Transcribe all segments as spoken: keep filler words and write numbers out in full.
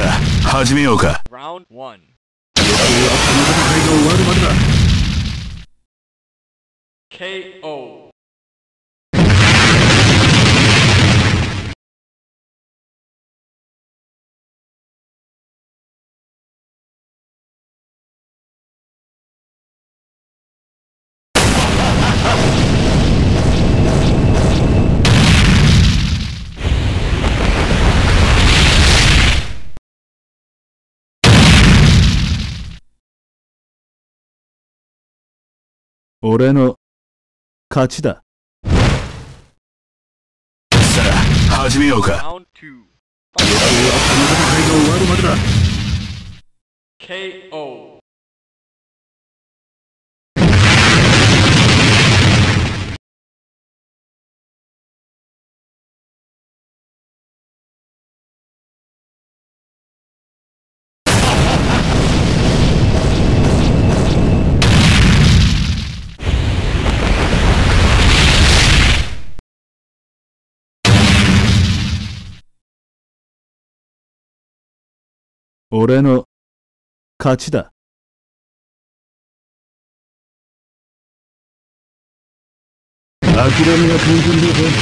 あ、始めようか。 Round one. この戦いが終わるまでだ。 ケーオー. 俺の勝ちだ。 さあ、始めようか。 Round two. この戦いが終わるまでだ。 ケーオー. 俺の勝ちだ。諦めが肝心だぞ。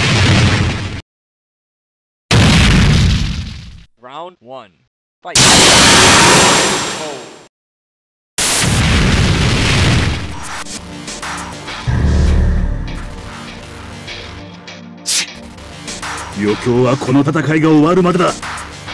Round one. Fight. Oh. 余興はこの戦いが終わるまでだ。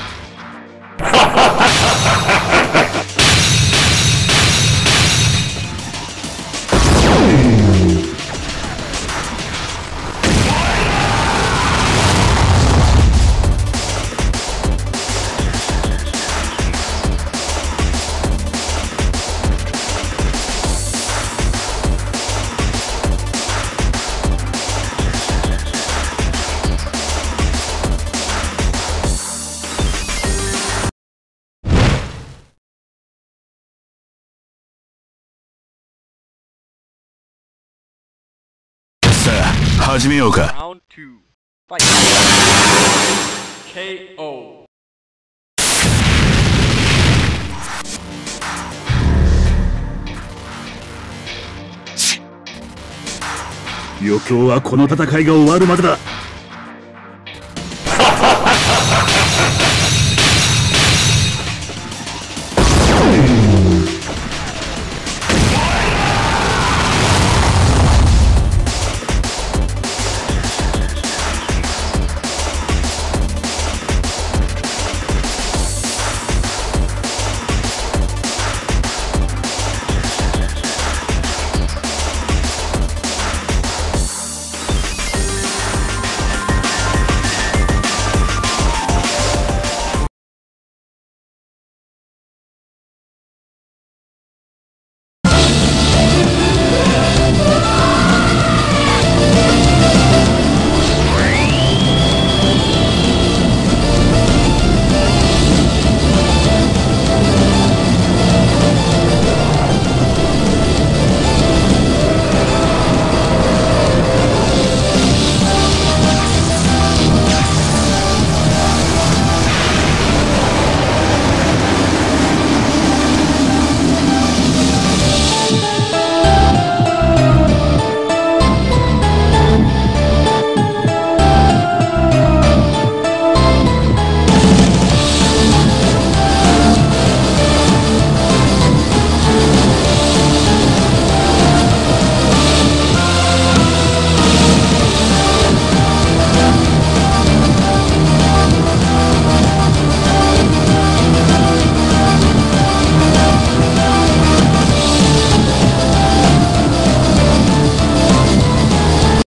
さあ、始めようか。 Round two. Fight. ケーオー. 余興はこの戦いが終わるまでだ。